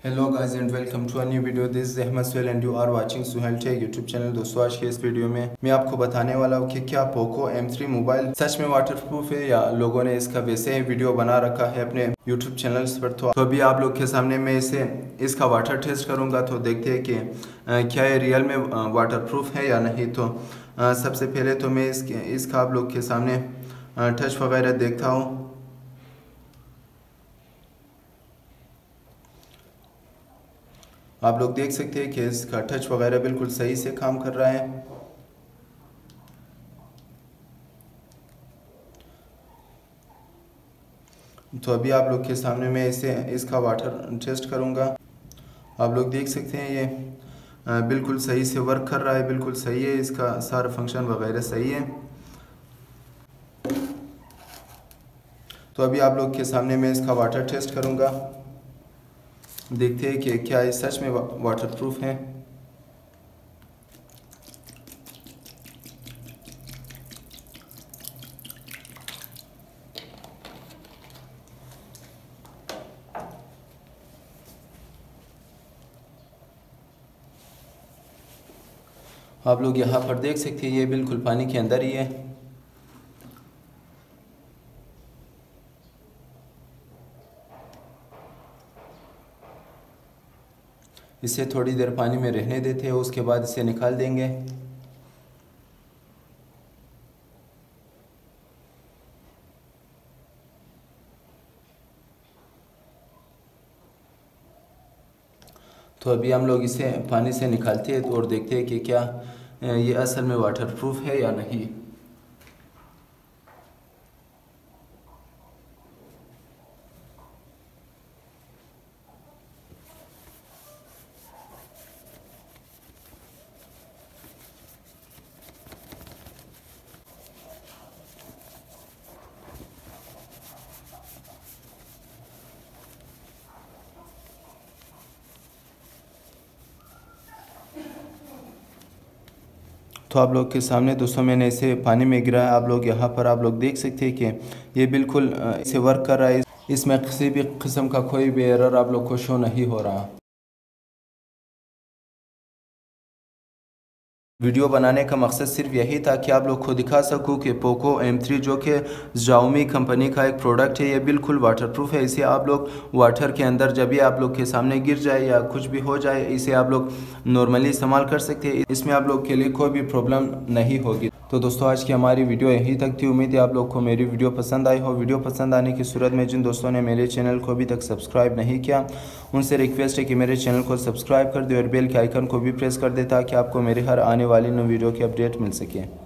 Hello guys and welcome to a new video. This is Ahmed Suhail and you are watching Suhail tech YouTube channel. दोस्तों, आज के इस video में मैं आपको बताने वाला हूँ कि क्या पोको M3 मोबाइल सच में वाटरप्रूफ है या लोगों ने इसका वैसे ही वीडियो बना रखा है अपने यूट्यूब चैनल्स पर। तो अभी आप लोग के सामने मैं इसका वाटर टेस्ट करूँगा, तो देखते हैं कि क्या ये रियल में वाटरप्रूफ है या नहीं। तो सबसे पहले तो मैं इसका आप लोग के सामने टच वगैरह देखता हूँ। आप लोग देख सकते हैं कि इसका टच वगैरह बिल्कुल सही से काम कर रहा है। तो अभी आप लोग के सामने मैं इसका वाटर टेस्ट करूंगा। आप लोग देख सकते हैं ये बिल्कुल सही से वर्क कर रहा है, बिल्कुल सही है, इसका सारा फंक्शन वगैरह सही है। तो अभी आप लोग के सामने मैं इसका वाटर टेस्ट करूंगा, देखते हैं कि क्या ये सच में वाटरप्रूफ है। आप लोग यहाँ पर देख सकते हैं ये बिल्कुल पानी के अंदर ही है। इसे थोड़ी देर पानी में रहने देते हैं, उसके बाद इसे निकाल देंगे। तो अभी हम लोग इसे पानी से निकालते हैं और देखते हैं कि क्या ये असल में वाटरप्रूफ है या नहीं। तो आप लोग के सामने दोस्तों मैंने इसे पानी में गिराया। आप लोग यहाँ पर आप लोग देख सकते हैं कि ये बिल्कुल इसे वर्क कर रहा है। इसमें किसी भी किस्म का कोई भी एरर आप लोग को शो नहीं हो रहा। वीडियो बनाने का मकसद सिर्फ यही था कि आप लोग को दिखा सकूं कि पोको M3 जो कि Xiaomi कंपनी का एक प्रोडक्ट है, ये बिल्कुल वाटरप्रूफ है। इसे आप लोग वाटर के अंदर जब भी आप लोग के सामने गिर जाए या कुछ भी हो जाए, इसे आप लोग नॉर्मली इस्तेमाल कर सकते हैं। इसमें आप लोग के लिए कोई भी प्रॉब्लम नहीं होगी। तो दोस्तों, आज की हमारी वीडियो यहीं तक थी। उम्मीद है आप लोग को मेरी वीडियो पसंद आई हो। वीडियो पसंद आने की सूरत में जिन दोस्तों ने मेरे चैनल को अभी तक सब्सक्राइब नहीं किया, उनसे रिक्वेस्ट है कि मेरे चैनल को सब्सक्राइब कर दे और बेल के आइकन को भी प्रेस कर दे, ताकि आपको मेरे हर आने वाली न्यू वीडियो की अपडेट मिल सके।